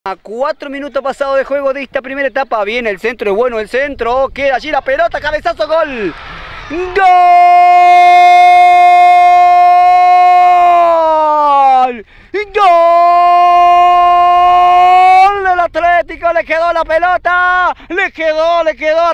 A 4 minutos pasados de juego de esta primera etapa, viene el centro, es bueno el centro, queda allí la pelota, cabezazo, gol. ¡Gol! ¡Gol del Atlético! Le quedó la pelota, le quedó a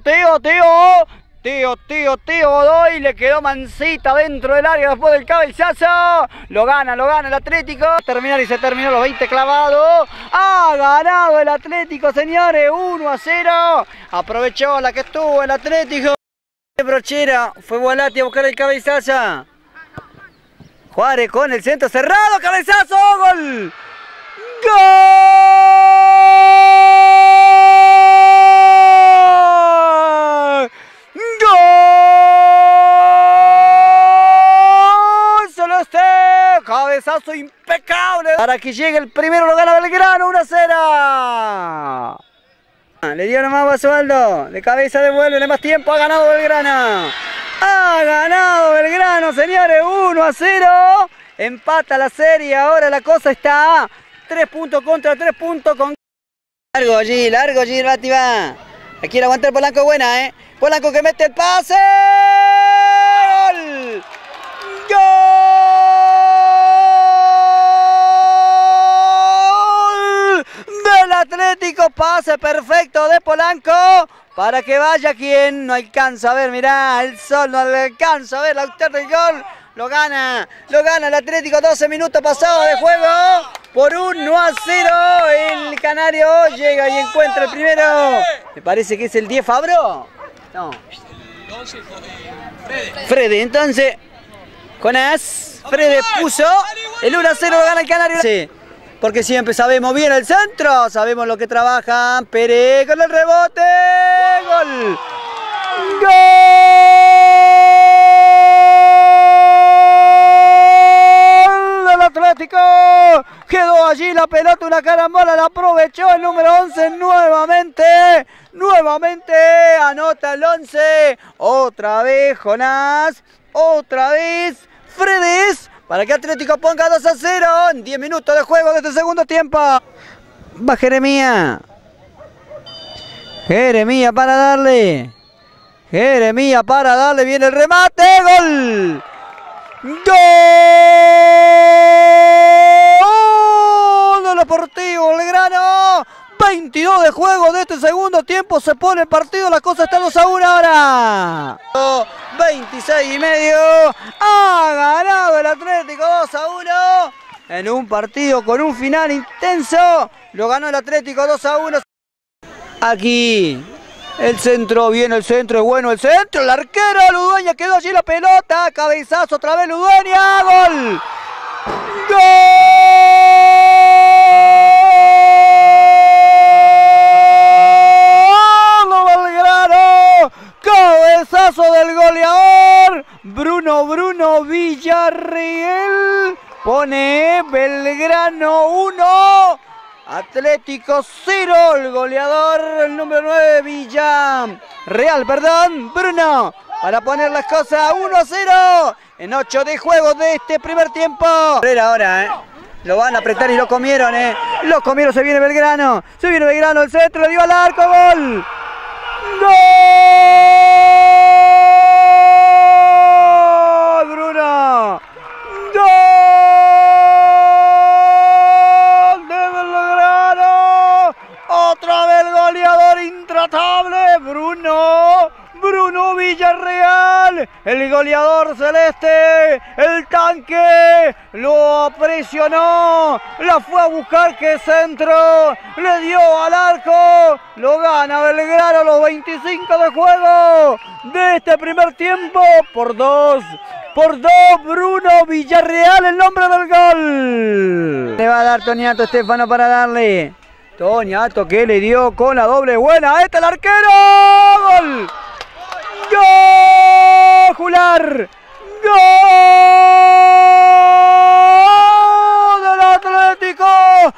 Teo Godoy, le quedó mansita dentro del área después del cabezazo. Lo gana el Atlético. Terminar y se terminó los 20 clavados. Ha ganado el Atlético, señores, 1-0. Aprovechó la que estuvo el Atlético. Brochera, fue Volati a buscar el cabezazo. Juárez con el centro cerrado, cabezazo, gol. ¡Gol! ¡Gol! Celeste, cabezazo impecable. Para que llegue el primero, lo gana Belgrano, 1-0. Le dio nomás Basualdo, de cabeza devuelve, más tiempo, ha ganado Belgrano. Ha ganado Belgrano, señores, 1-0. Empata la serie, ahora la cosa está 3 puntos contra 3 puntos con... Largo allí, Bati va. La quiere aguantar Polanco, buena, Polanco que mete el pase. ¡Gol! ¡Gol! Del Atlético, pase perfecto de Polanco. Para que vaya quien no alcanza a ver, mirá, el sol no le alcanza a ver, la autor del gol. Lo gana el Atlético, 12 minutos pasados de juego. Por 1-0, el Canario llega y encuentra el primero. Me parece que es el 10 Fabro. No. El 11 Frede, entonces, Jonás, Frede puso el 1-0, lo gana el Canario. Sí, porque siempre sabemos bien el centro, sabemos lo que trabajan. Pérez con el rebote, gol. ¡Gol! Atlético, quedó allí la pelota, una carambola, la aprovechó el número 11 nuevamente anota el 11, otra vez Jonás, otra vez Fredes, para que Atlético ponga 2-0 en 10 minutos de juego de este segundo tiempo. Va Jeremías para darle, viene el remate, gol. ¡Gol del Deportivo Belgrano! 22 de juego de este segundo tiempo, se pone el partido, la cosa está 2-1 ahora. 26 y medio, ha ganado el Atlético 2-1 en un partido con un final intenso, lo ganó el Atlético 2-1. Aquí el centro, viene el centro, es bueno el centro, el arquero Ludueña, quedó allí la pelota, cabezazo otra vez Ludueña, gol. ¡Gol de Belgrano! Cabezazo del goleador Bruno Villarreal, pone Belgrano 1. Atlético 0, el goleador, el número 9, Villarreal, Bruno, para poner las cosas 1-0 en 8 de juego de este primer tiempo. Ahora, lo van a apretar y lo comieron, lo comieron, se viene Belgrano, el centro, le dio al arco, gol. ¡Gol! Bruno, ¡gol! Otra vez el goleador intratable, Bruno Villarreal, el goleador celeste, el tanque, lo presionó, la fue a buscar, que centro, le dio al arco, lo gana Belgrano, los 25 de juego de este primer tiempo, por dos, Bruno Villarreal, el nombre del gol. Le va a dar Toniato Estefano para darle. Toniato que le dio con la doble buena. ¡Este el arquero! ¡Gol! ¡Gol! ¡Jular! ¡Gol del Atlético!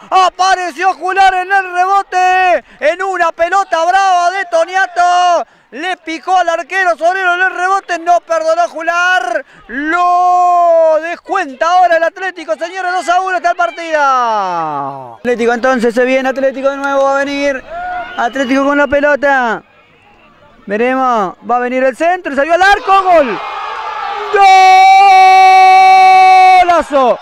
Apareció Jular en el rebote. En una pelota brava de Toniato. Le picó al arquero Sorelo en el rebote. No perdonó Jular. Lo descuenta ahora el Atlético, señores. 2-1 está el partido. Atlético entonces se viene. Atlético de nuevo va a venir. Atlético con la pelota. Veremos. Va a venir el centro. Y salió al arco. Gol. ¡Golazo!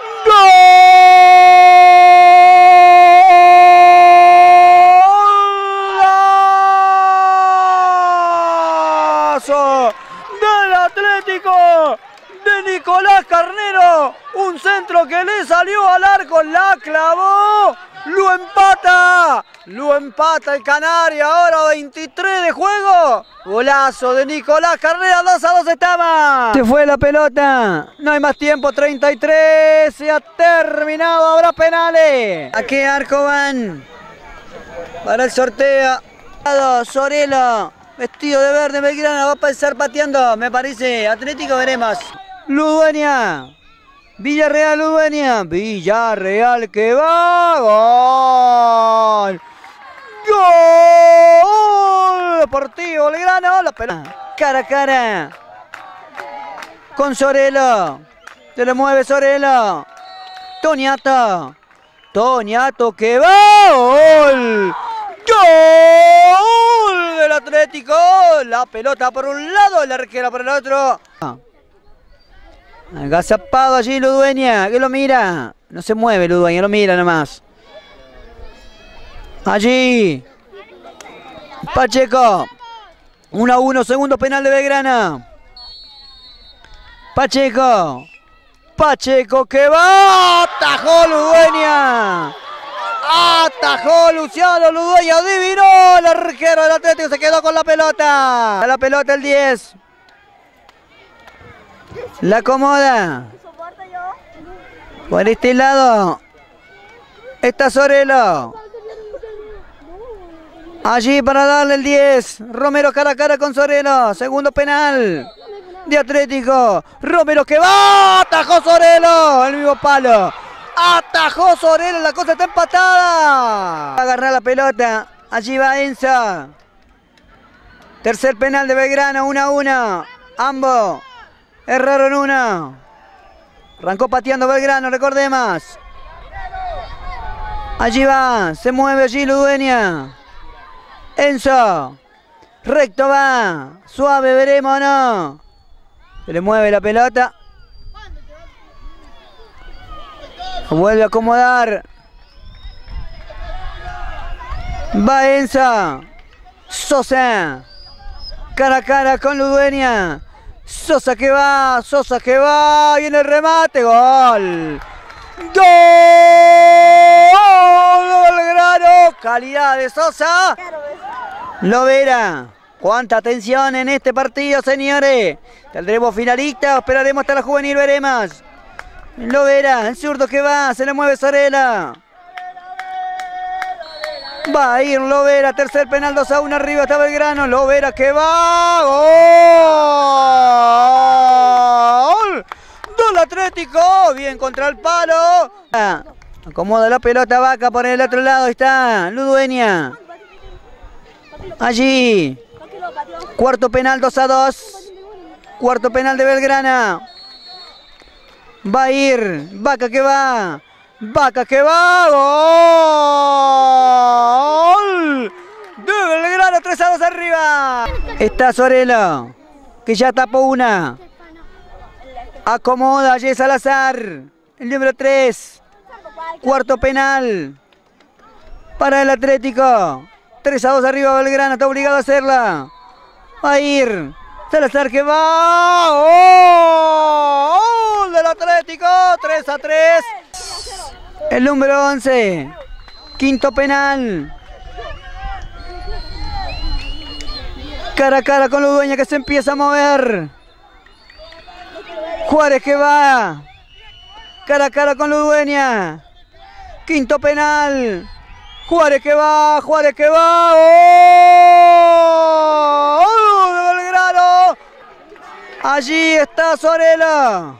¡Golazo! Del Atlético de Nicolás Carnero. Un centro que le salió al arco. La clavó. Lo empata. Lo empata el Canario. Ahora 23 de juego. Golazo de Nicolás Carnero. 2-2 estaba. Se fue la pelota. No hay más tiempo. 33. Se ha terminado. Habrá penales. ¿A qué arco van? Para el sorteo. Sorelo. Vestido de verde. Belgrano va a pasar pateando. Me parece. Atlético veremos. Ludueña. Villarreal, Ludueña. Villarreal que va. Gol. ¡Gol! Deportivo Belgrano. La pelota. Cara a cara. Con Sorelo. Se lo mueve Sorelo. Toniato. Toniato que va. ¡Gol! ¡Gol! Del Atlético. La pelota por un lado. El arquero por el otro. Agazapado allí Ludueña, que lo mira. No se mueve Ludueña, lo mira nomás. Allí. Pacheco. 1-1, segundo penal de Belgrano. Pacheco. Pacheco que va. Atajó Ludueña. Atajó Luciano Ludueña. Adivinó el arquero del Atlético. Se quedó con la pelota. La pelota el 10. La acomoda. Por este lado está Sorelo. Allí para darle el 10. Romero cara a cara con Sorelo. Segundo penal de Atlético. Romero que va. Atajó Sorelo. El mismo palo. Atajó Sorelo. La cosa está empatada. Va a agarrar la pelota. Allí va Enzo. Tercer penal de Belgrano. 1-1. Ambos erraron una. Arrancó pateando Belgrano, recordemos. Allí va, se mueve allí Ludueña. Enzo. Recto va. Suave, veremos o no. Se le mueve la pelota. Vuelve a acomodar. Va Enzo. Sosa. Cara a cara con Ludueña. Sosa que va, viene el remate, gol. ¡Gol! Belgrano, calidad de Sosa. Lovera, cuánta tensión en este partido, señores. Tendremos finalistas, esperaremos hasta la juvenil, veremos. Lovera, el zurdo que va, se le mueve Sorela. Va a ir Lovera, tercer penal, 2-1, arriba está Belgrano. Lovera que va. ¡Gol! Del Atlético, bien contra el palo. Acomoda la pelota Vaca, por el otro lado está Ludueña. Allí. Cuarto penal, 2-2. Cuarto penal de Belgrano. Va a ir. Vaca que va. Vaca que va. ¡Gol! De Belgrano, 3-2 arriba. Está Sorelo, que ya tapó una. Acomoda allí Salazar. El número 3. Cuarto penal para el Atlético. 3-2 arriba Belgrano, está obligado a hacerla. Va a ir Salazar que va. ¡Gol del Atlético! 3-3. El número 11. Quinto penal. Cara a cara con Ludueña que se empieza a mover. Juárez que va. Cara a cara con Ludueña. Quinto penal. Juárez que va. Juárez que va. ¡Oh! ¡De Belgrano! Allí está Sorelo.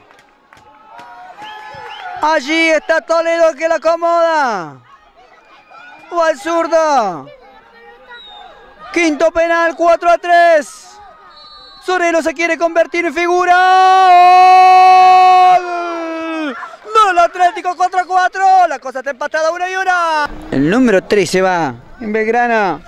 Allí está Toledo que la acomoda. Va el zurdo. Quinto penal, 4-3. Sorelo se quiere convertir en figura. ¡Gol! ¡Gol Atlético 4-4! La cosa está empatada 1-1. El número 3 se va en Belgrano.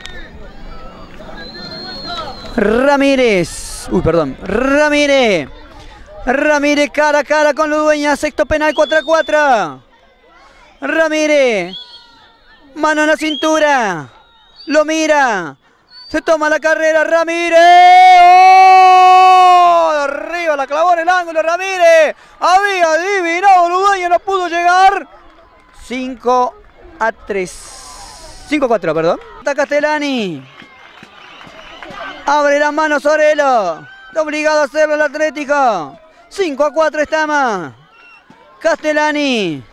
Ramírez. Uy, perdón. Ramírez. Ramírez cara a cara con Ludueña. Sexto penal, 4-4. Ramírez. Mano en la cintura. Lo mira. Se toma la carrera Ramírez. ¡Oh! Arriba la clavó en el ángulo Ramírez. Había adivinado Ludueña, no pudo llegar. 5-3. 5-4, perdón. Está Castellani. Abre la mano Sorelo. Está obligado a hacerlo el Atlético. 5-4 estamos. Castellani.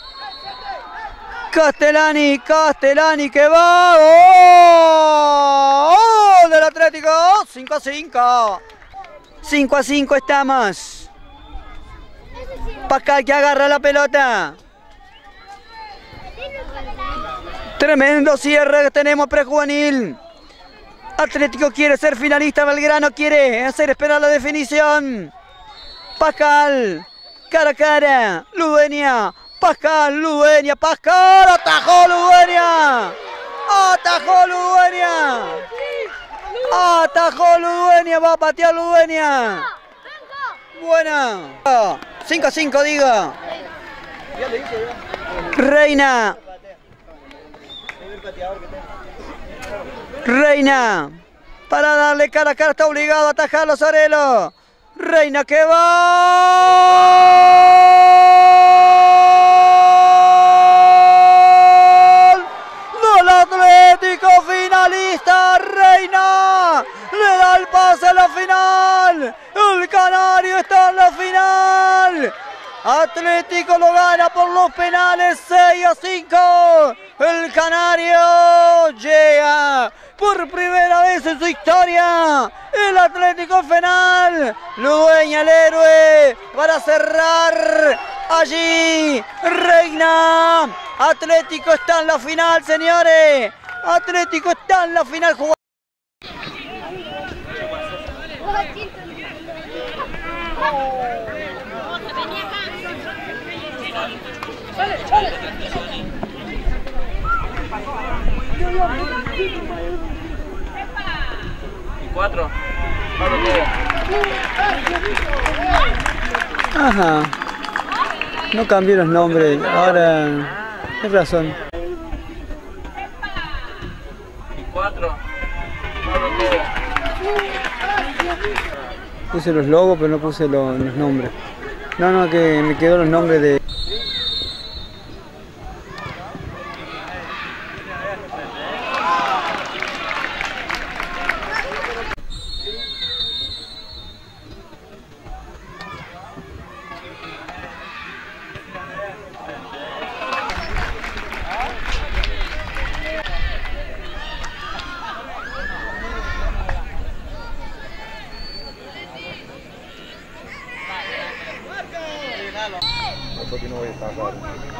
Castellani que va. ¡Oh! Del Atlético. 5-5. 5-5 estamos. Pascal que agarra la pelota. Tremendo cierre que tenemos prejuvenil. Atlético quiere ser finalista, Belgrano quiere hacer esperar la definición. Pascal, cara a cara, Ludueña. Pascal, Ludueña, Pascal, atajó Ludueña. Atajó Ludueña. Atajó Ludueña, va a patear Ludueña. Buena. 5-5 digo. Reina. Reina. Para darle cara a cara, está obligado a atajarlo Sorelo. Reina que va. ¡Gol Atlético finalista! Reina le da el pase a la final. El Canario está en la final. Atlético lo gana por los penales 6-5. El Canario llega por primera vez en su historia. El Atlético final. Ludueña el héroe para cerrar allí. Reina. Atlético está en la final, señores. Atlético está en la final. Y 4. Ajá. No cambié los nombres. Ahora. Tienes razón. Y 4. Puse los logos, pero no puse los nombres. No, que me quedó los nombres de... Porque no voy a estar claro.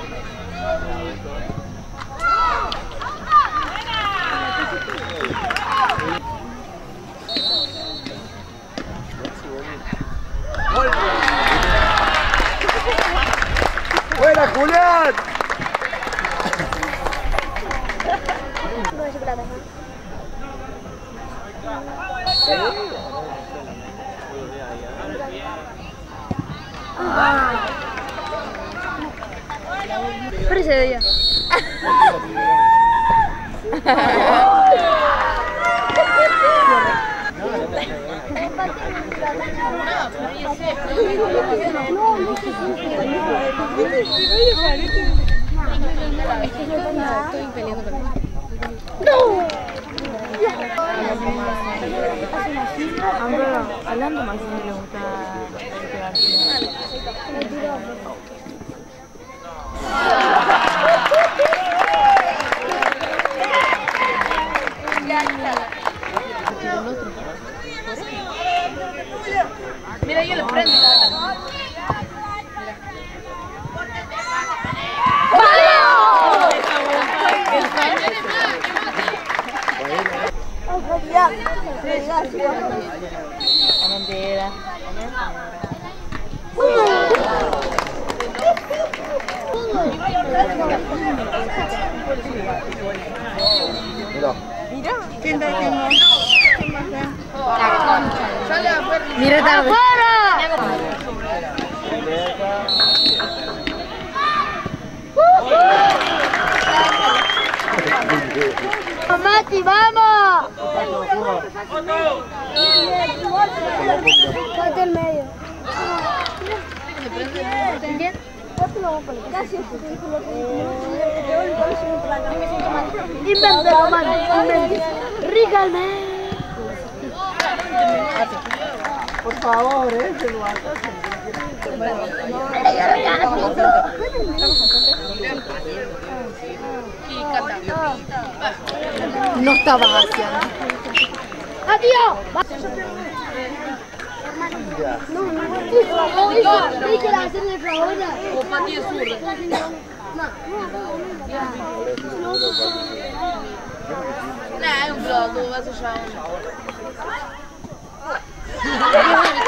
¡Buena, Julián! Pero ese día. Estoy peleando con él. ¡No! Hablando más si le gusta mira, yo le prendo. Mentira. Mira. ¿Quién te tengo? La concha. Mira, está afuera. Mati, vamos. Ponte en medio. ¿Bien? Casi inventero, mano. Rígame. Por favor, se lo No estaba haciendo. ¡Adiós! No, que la hacen de favor. O patio sur. No, es un blog, vas a